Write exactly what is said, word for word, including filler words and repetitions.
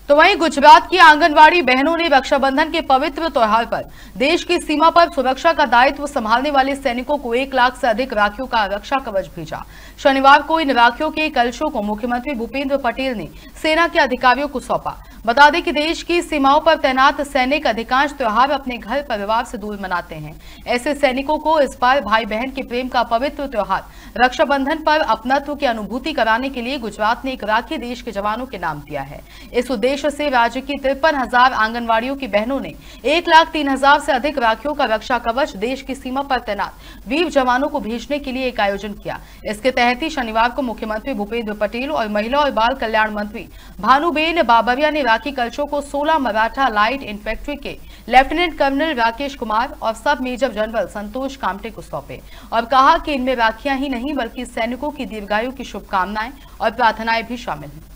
तो वहीं गुजरात की आंगनवाड़ी बहनों ने रक्षाबंधन के पवित्र त्योहार पर देश की सीमा पर सुरक्षा का दायित्व संभालने वाले सैनिकों को एक लाख से अधिक राखियों का रक्षा कवच भेजा। शनिवार को इन राखियों के कलशों को मुख्यमंत्री भूपेंद्र पटेल ने सेना के अधिकारियों को सौंपा। बता दें कि देश की सीमाओं पर तैनात सैनिक अधिकांश त्योहार अपने घर परिवार से दूर मनाते हैं। ऐसे सैनिकों को इस बार भाई बहन के प्रेम का पवित्र त्योहार रक्षाबंधन पर अपनत्व की अनुभूति कराने के लिए गुजरात ने एक राखी देश के जवानों के नाम दिया है। इस उद्देश्य से राज्य की तिरपन हजार आंगनबाड़ियों की बहनों ने एक लाख तीन हजार से अधिक राखियों का रक्षा कवच देश की सीमा पर तैनात वीर जवानों को भेजने के लिए एक आयोजन किया। इसके तहत ही शनिवार को मुख्यमंत्री भूपेंद्र पटेल और महिला और बाल कल्याण मंत्री भानुबेन बाबरिया ने राखी कलशों को सोलह मराठा लाइट इन्फेंट्री के लेफ्टिनेंट कर्नल राकेश कुमार और सब मेजर जनरल संतोष कामटे को सौंपे और कहा कि इनमें राखियां ही नहीं बल्कि सैनिकों की दीर्घायु की शुभकामनाएं और प्रार्थनाएं भी शामिल हैं।